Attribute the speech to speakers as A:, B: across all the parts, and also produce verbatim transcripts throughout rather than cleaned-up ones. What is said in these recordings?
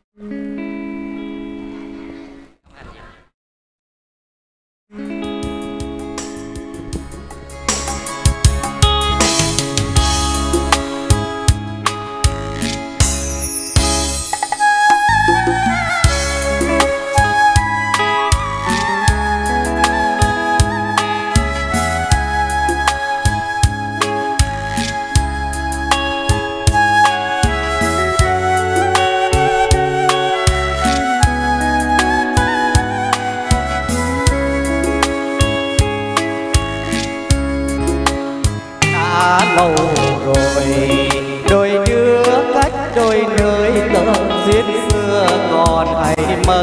A: Lâu rồi đôi đứa cách đôi nơi tơ duyên xưa còn hay mẫn.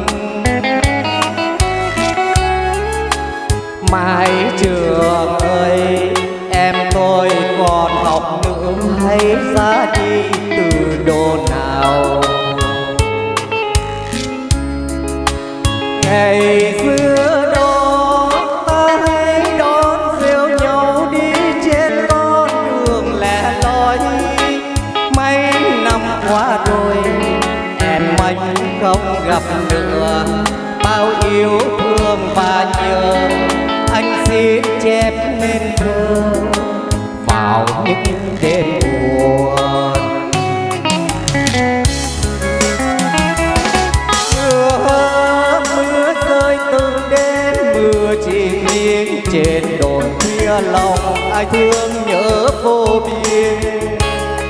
A: Mãi trường ơi em tôi còn học nữa hay ra đi từ độ nào. Ngày xưa đó ta hay đón rêu nhau đi trên con đường lẻ loi. Mấy năm qua rồi em anh không gặp nữa. Bao yêu thương và nhớ anh xin chép nên thơ vào những đêm buồn. Mưa mưa rơi từ đêm, mưa chỉ nghiêng trên đồi khuya, lòng ai thương nhớ vô biên.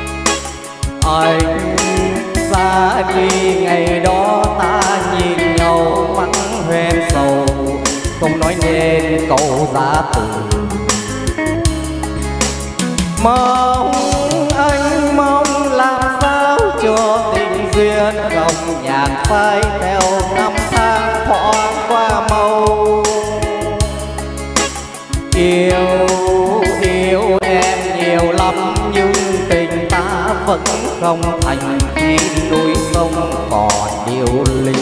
A: Anh ra đi ngày đó ta nhìn nhau mắt hoen sầu, không nói nên câu giá từ. Mong anh mong làm sao cho tình duyên không nhạt phai theo năm tháng thoáng qua màu. Yêu yêu em nhiều lắm nhưng tình ta vẫn không thành, khi núi sông còn điêu linh.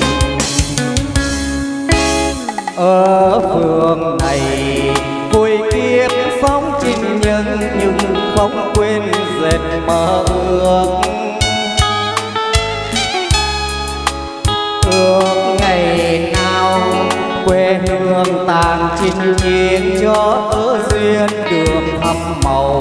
A: Ở phường này vui kiếp sống chinh nhân nhưng không quên dệt mơ ước. Ước ngày nào quê hương tàn chinh chiến cho tớ duyên đường thăm màu.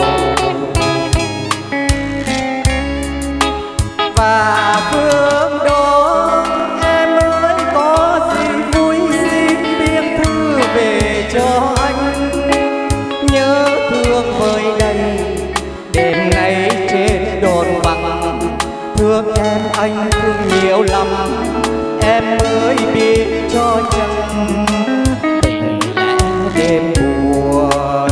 A: Và phương đó em ơi có gì vui xin biếc thư về cho anh. Nhớ thương với đây đêm nay trên đồn bằng, thương em anh thương nhiều lắm em mới biết cho chăng tình lẽ đêm buồn.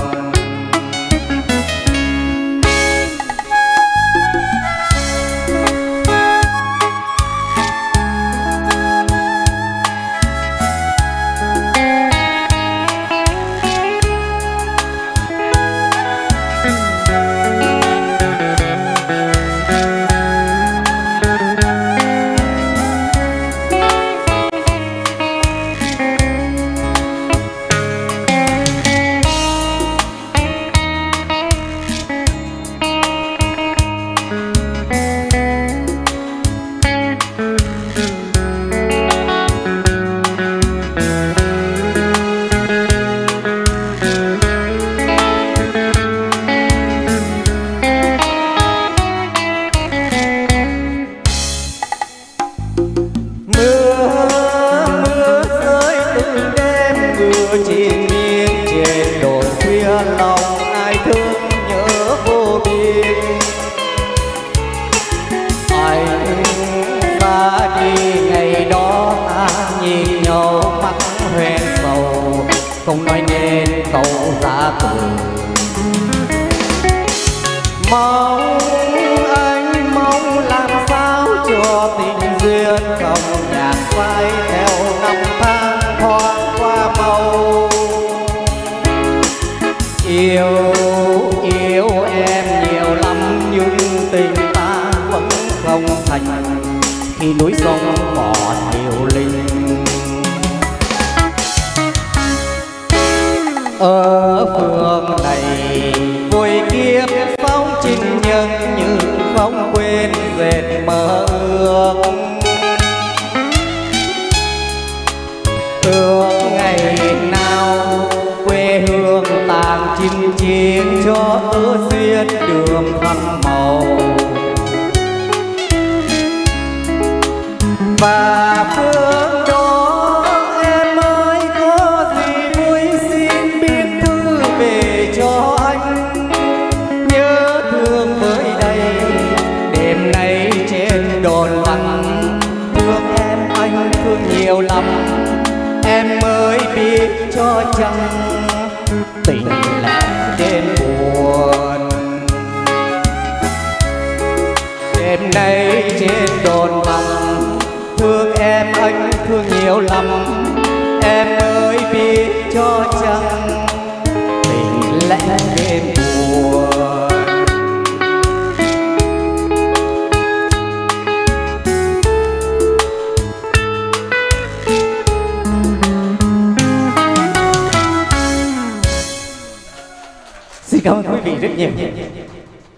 A: Không nói nên câu giá từ. Mong anh mong làm sao cho tình duyên không nhạt phai theo năm tháng thoáng qua màu. Yêu yêu em nhiều lắm nhưng tình ta vẫn không thành, khi núi sông còn điều linh. Ở phường này vui kiếp sống chinh nhân nhưng không quên dệt mơ ước. ước ngày nào quê hương tàn chinh chiến cho ước duyên đường khăn màu. Và phương đó em ơi có gì vui xin biên thư về cho anh. Nhớ thương với đây đêm nay trên đồn lặng, thương em anh thương nhiều lắm em mới biết cho chăng tình lẽ đêm buồn. Đêm nay trên đồn lặng, thương em anh thương nhiều lắm em mới biết cho chăng tình lẽ đêm buồn. Xin cảm ơn quý vị rất nhiều.